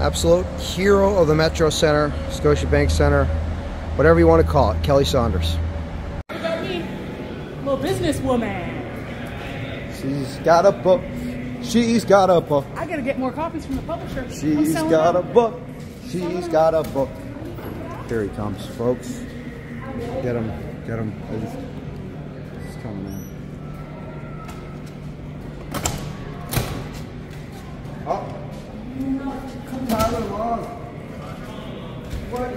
absolute hero of the Metro Center, Scotiabank Center, whatever you want to call it, Kelly Saunders. What about me? Little businesswoman. She's got a book. She's got a book. I gotta get more copies from the publisher. She's got a book. She's got a book. Here he comes, folks. Get him. Get him. He's coming in. Oh. Tyler Long. What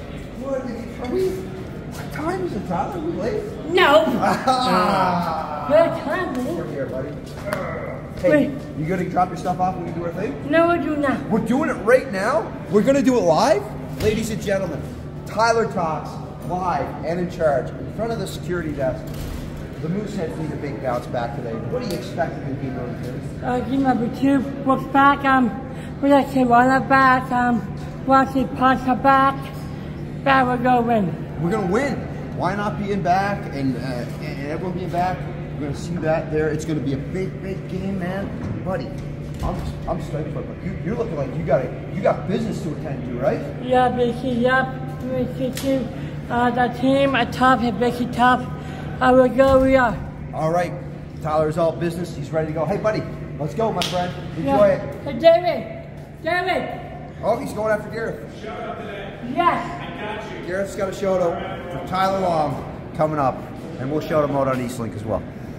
time is it, Tyler? Are we late? No. Good time, Come here, buddy. Wait. Hey, you gonna drop your stuff off when we do our thing? No, we're doing that. We're doing it right now? We're gonna do it live? Ladies and gentlemen, Tyler Talks, live and in charge, in front of the security desk. The Mooseheads need a big bounce back today. What are you expecting in game number 2? Game number 2, looks back, we like to run it back, watch it punch it back we'll go win. We're gonna win. Why not be in back and everyone being back? We're gonna see that there. It's gonna be a big game, man. Buddy, I'm stoked for it, but you're looking like you got business to attend to, right? Yeah, Vicky, yep. Vicky too. The team are tough and Vicky tough. We'll go, we are. All right, Tyler's all business. He's ready to go. Hey, buddy, let's go, my friend. Enjoy it. Hey, David. Oh, he's going after Gareth. Shout out today. Yes. I got you. Gareth's got a shout out for Tyler Long coming up, and we'll shout him out on Eastlink as well.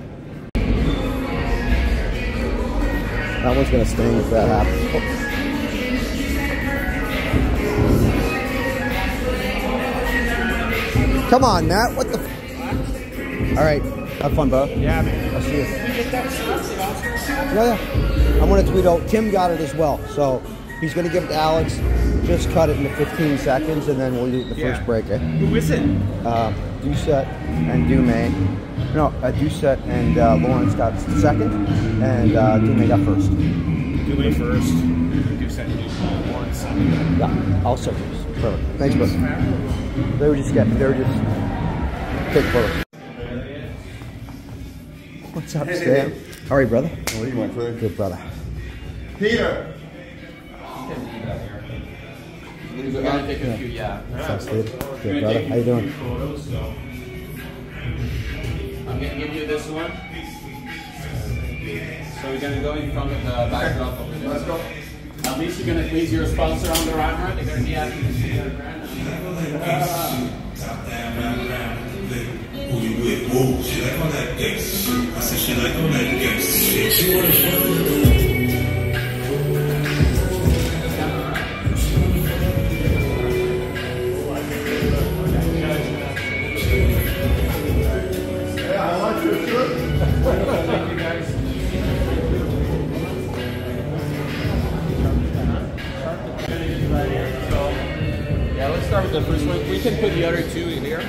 That one's gonna sting if that happens. Oh. Come on, Matt. What the? All right. Have fun, bro. Yeah, man. I'll see you. Yeah. I'm gonna tweet out. Tim got it as well, so he's gonna give it to Alex. Just cut it into 15 seconds, and then we'll do the first break. Eh? Who is it? Doucette and Dume. No, Doucette and Lawrence got second, and Dume got first. Dume first. Doucette and Lawrence second. Yeah, I'll second. Perfect. Thanks, bro. They were just take photos. What's up, Stan? How are you, brother? How are you, my friend? Good, brother. Peter! We're gonna take a few, yeah. What's up, Steve? Good, brother. How you doing? I'm gonna give you this one. So we're gonna go in front of the backdrop of the. Let's go. At least you're gonna please your sponsor on the camera. They're gonna be asking to see your brand. Who you with? Whoa, she like all that gangsta shit. I said she like all that gangsta shit. She wanna Yeah, let's start with the first one. We can put the other two in here.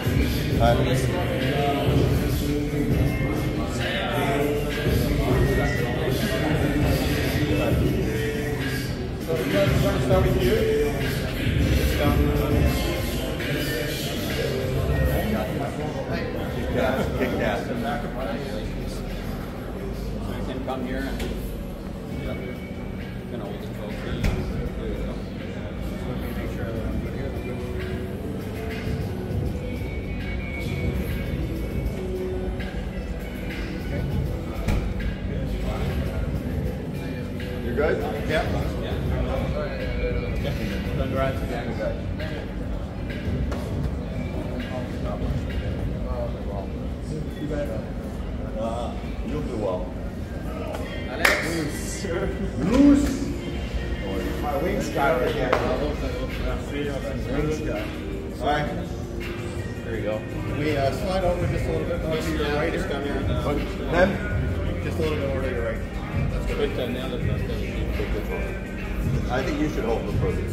So we're gonna start with you. Kick gas. So you can come here and you can hold the trophy. There you go. Let me make sure that I'm good here. You good? Yeah. Congrats again, guys. You'll do well. Alex. Loose! My wings got right here. Wings guy. Alright. There you go. We slide over just a little bit more to your right here. Come here. Then, just a little bit more to your right. That's good. Now that's good. I think you should hold the produce.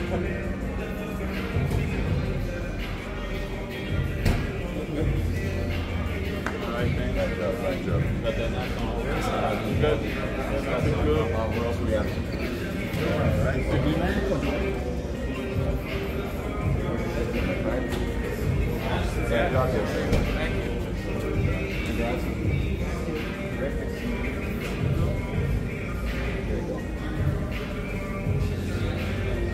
Right, man. Right job. But then that's all. Good. What else we got? Alright. Yeah, talk to you. Thank you. Congrats. There you go.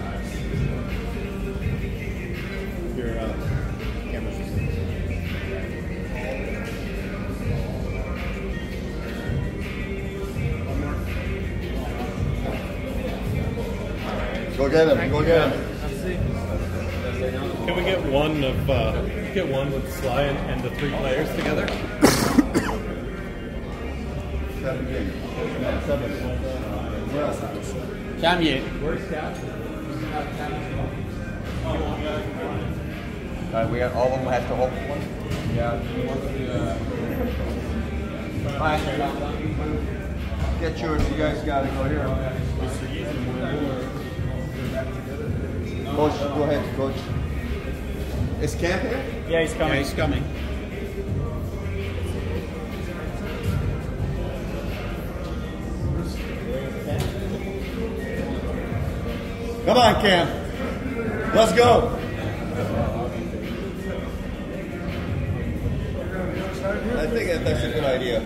Go get him. Go get him. Can we get one with Sly and the 3 players together? 7 games. Cam, you. We got all of them have to hold one. Yeah, you want to Get yours. You guys got to go here. Coach, go ahead, Coach. Is Camp here? Yeah, he's coming. Yeah, he's coming. Come on, Cam. Let's go. I think that's a good idea.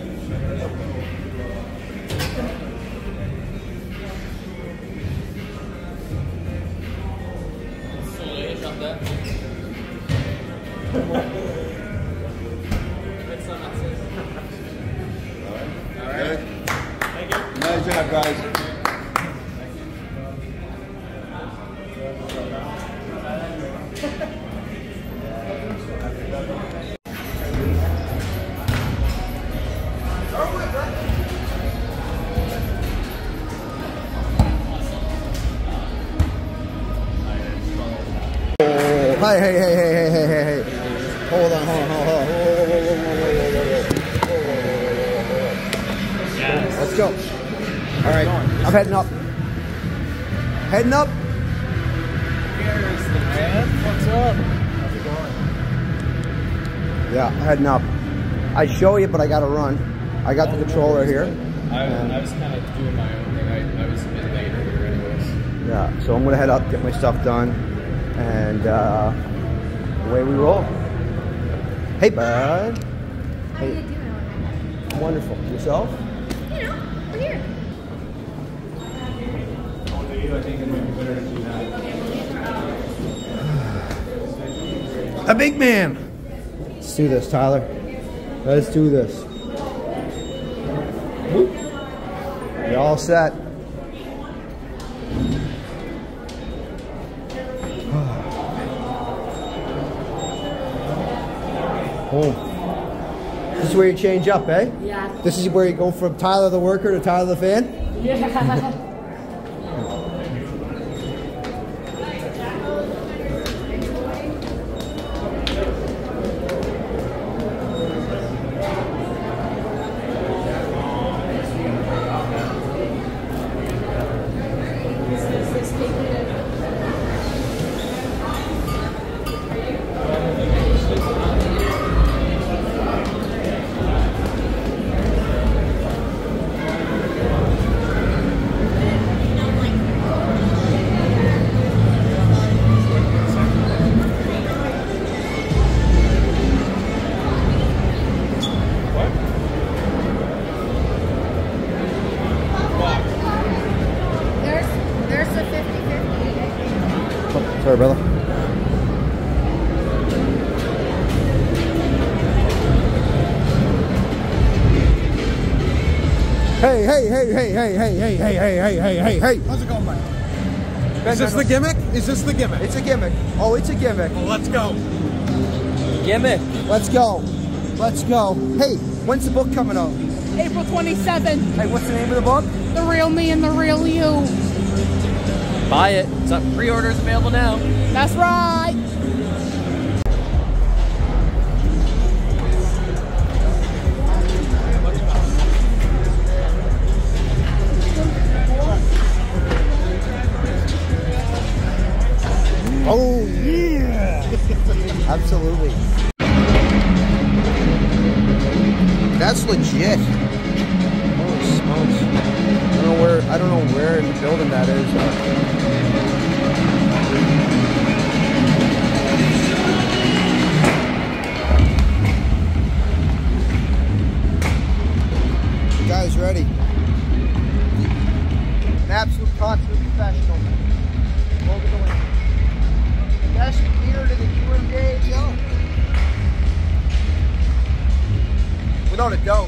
All right. Thank you. Nice job, guys. Hey. Hold on. Let's go. All right, I'm heading up. Heading up. Here's the man. What's up? How's it going? Yeah, heading up. I show you, but I gotta run. I got the controller here. I was kind of doing my own thing. I was a bit late earlier anyways. Yeah, so I'm gonna head up, get my stuff done, and away we roll. Hey, bud. How you doing? Wonderful. Yourself? You know, we're here. A big man. Let's do this, Tyler. Let's do this. You're all set. Oh. This is where you change up, eh? Yeah. This is where you go from Tyler the worker to Tyler the fan? Yeah. There's a 50-50. Sorry, brother. Hey. How's it going, Mike? Is this the gimmick? Is this the gimmick? It's a gimmick. Oh, it's a gimmick. Well, let's go. Gimmick. Let's go. Let's go. Hey, when's the book coming out? April 27th. Hey, what's the name of the book? The Real Me and the Real You. Buy it. It's up. Pre-orders available now. That's right. Oh, yeah. Absolutely. That's legit. Holy smokes. I don't know where in the building that is. The guy's ready. An absolute concert professional. Over the way. Best beer to the Gameday show. Without a doubt.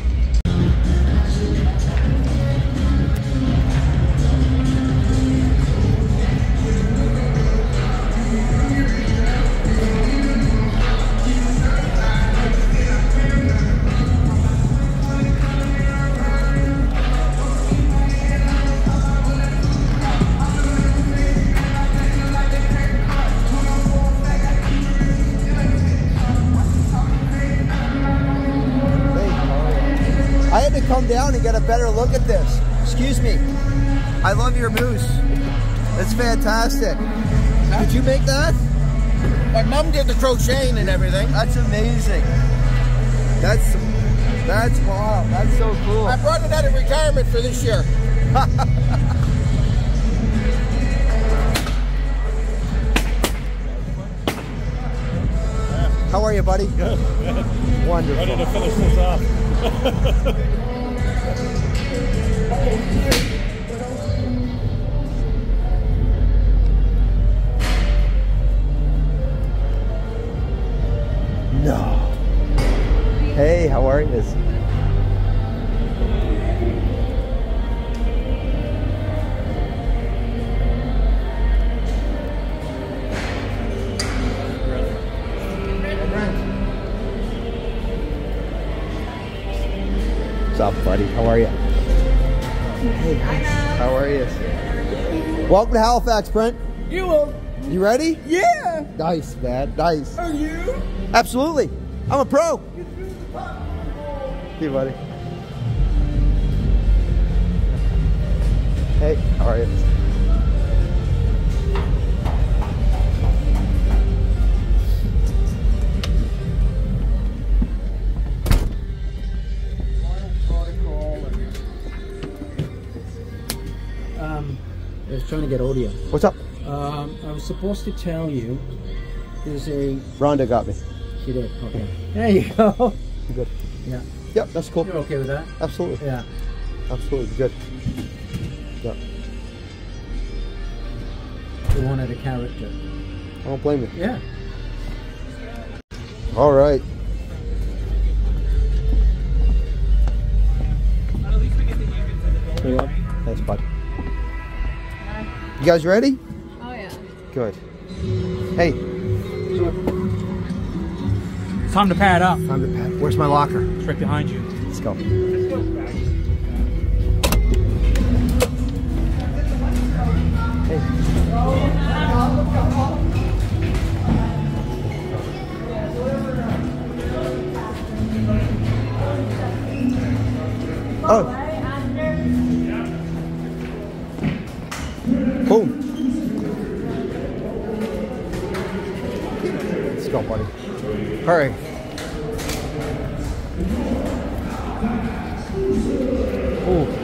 get a better look at this. Excuse me. I love your moose. It's fantastic. Did you make that? My mom did the crocheting and everything. That's amazing. That's wow. That's so cool. I brought it out of retirement for this year. How are you, buddy? Good. Wonderful. Ready to finish this off. No. Hey, how are you? What's up, buddy? How are you? Hey, nice. How are you? Welcome to Halifax, Brent. You ready? Yeah. Nice, man. Nice. Are you? Absolutely. I'm a pro. Hey, buddy. Hey, how are you? I was trying to get audio. What's up? I was supposed to tell you there's a... Rhonda got me. She did, okay. There you go. You good? Yeah. Yep, that's cool. You're okay with that? Absolutely. Yeah. Absolutely, good. Yep. You wanted a character. I don't blame you. Yeah. All right. Here you go. Thanks, bud. You guys ready? Oh, yeah. Good. Hey. Time to pad up. Time to pad. Where's my locker? It's right behind you. Let's go. Oh. Boom. Let's go, buddy. Hurry. Ooh.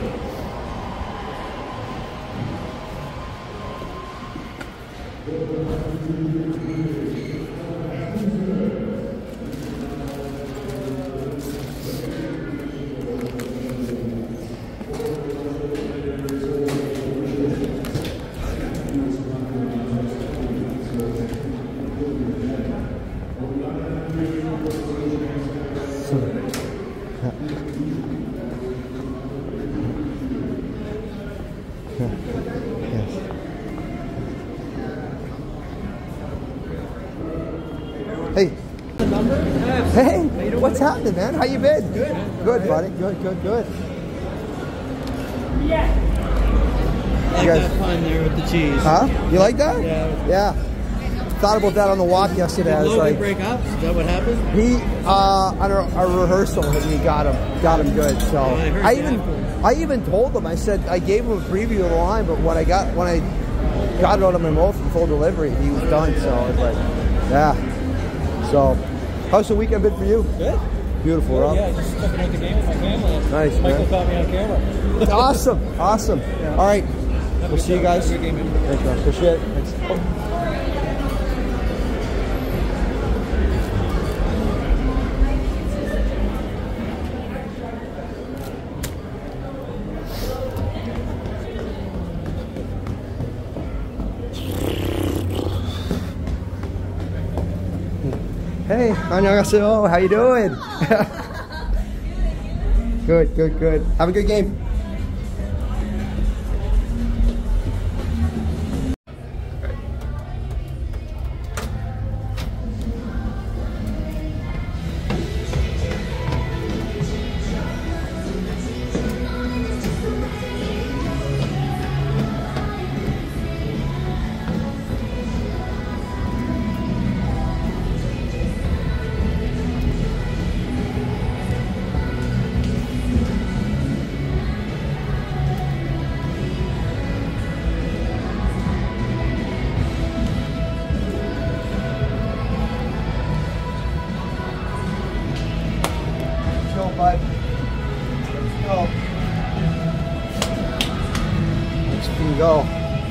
Hey. Hey, what's happening, man? How you been? Good. Good, buddy. Good, good, good. I like that pun there with the cheese. Huh? You like that? Yeah. Yeah. Thought about that on the walk yesterday. I was Logan like, break up? Is that what happened? he on a rehearsal, he got him good. So I even told him. I said I gave him a preview of the line, but when I got it out of my mouth for full delivery, he was done. So I was like, yeah. So, how's the weekend been for you? Good. Beautiful, Rob. Yeah, just checking out the game with my family. Nice, Michael man. caught me on camera. Awesome, awesome. Yeah. All right, we'll see you guys. Have a good game, man. Thanks, man. Appreciate it. Thanks. Hey, 안녕하세요. How you doing? Good, good, good. Have a good game. go.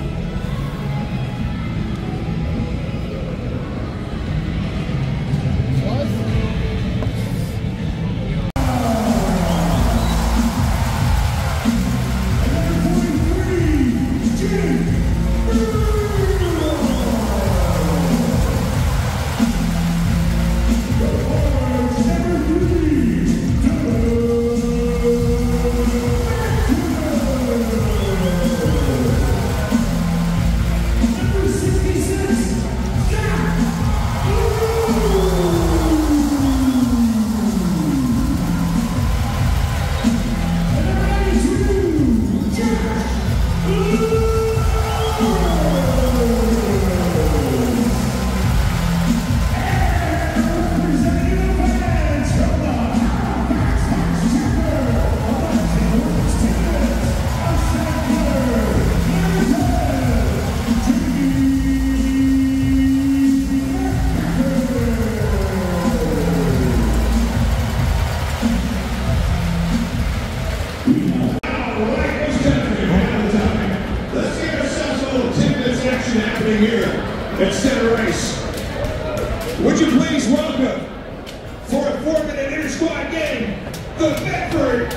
At center race. Would you please welcome, for a 4-minute inter-squad game, the Bedford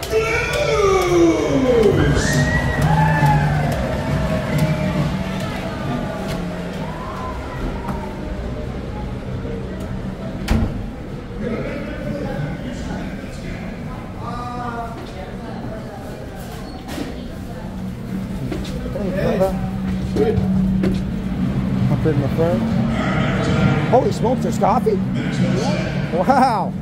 Blues! Sweet. Up in my friend. Holy smokes, there's coffee? Wow.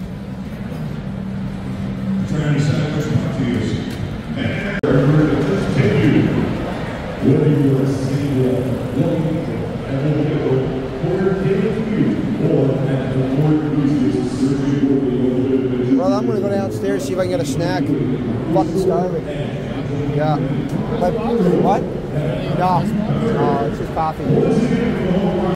Well, I'm gonna go downstairs, see if I can get a snack. I'm fucking starving. Yeah. But what? No. No, it's just coffee.